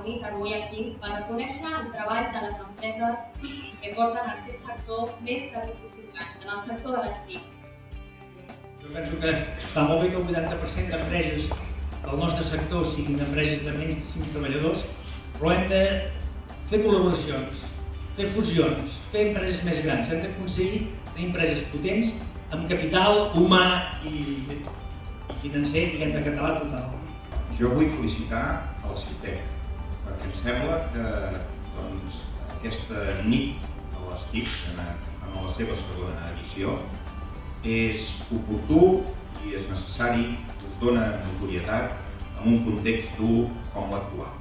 reunit avui aquí per reconèixer el treball de les empreses que porten en aquest sector més de 25 anys, en el sector de les TIC. Jo penso que està molt bé que el 80% d'empreses del nostre sector siguin empreses de menys de 5 treballadors, però hem de fer col·laboracions, fer fusions, fer empreses més grans. Hem d'aconseguir tenir empreses potents amb capital humà i financer, diguem, de català total. Jo vull felicitar el CIUTEC, perquè em sembla que aquesta nit de les TIC, en la seva segona edició, és oportú i és necessari, us dona notorietat en un context dur com l'actual.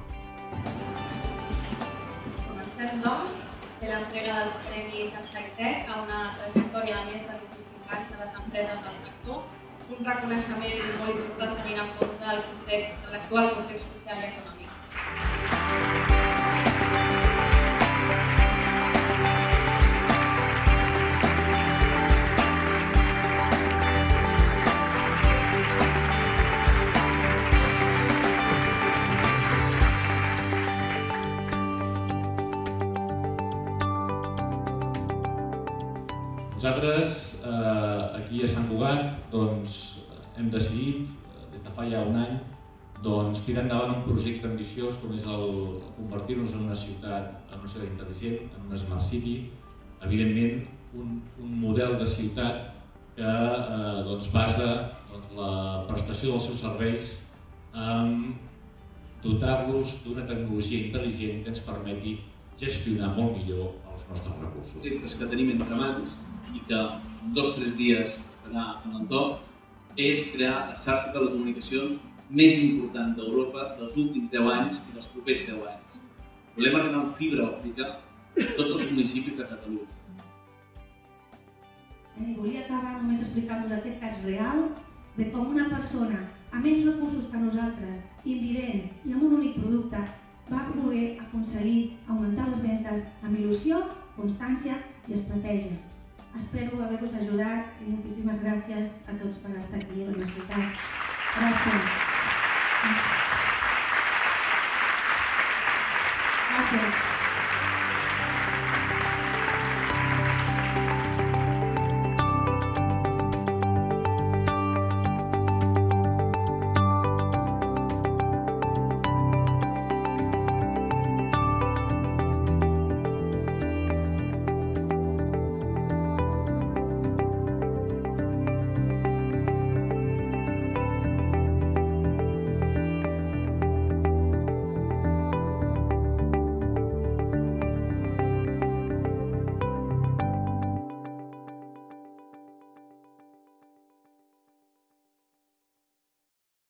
Comencem, doncs, de l'entrega dels premis SciTech a una trajectòria de més de 25 anys de les empreses del sector, un reconeixement molt important tenint en compte l'actual context social i econòmic. Nosaltres, aquí a Sant Cugat, hem decidit, des de fa ja un any, tirar endavant un projecte ambiciós com és convertir-nos en una ciutat intel·ligent, en una Smart City, evidentment un model de ciutat que basa la prestació dels seus serveis en dotar-los d'una tecnologia intel·ligent que ens permeti gestionar molt millor els nostres recursos. Els projectes que tenim entre mans i que en 2 o 3 dies estarà en el top és crear la xarxa de telecomunicacions més important d'Europa dels últims 10 anys i dels propers 10 anys. Volem arribar amb fibra òptica a tots els municipis de Catalunya. Volia acabar només explicant-vos aquest cas real de com una persona amb menys recursos que nosaltres, invident i amb un únic producte, va poder aconseguir augmentar les vendes amb il·lusió, constància i estratègia. Espero haver-vos ajudat i moltíssimes gràcies a tots per estar aquí i per escoltar. Gràcies. Gràcies.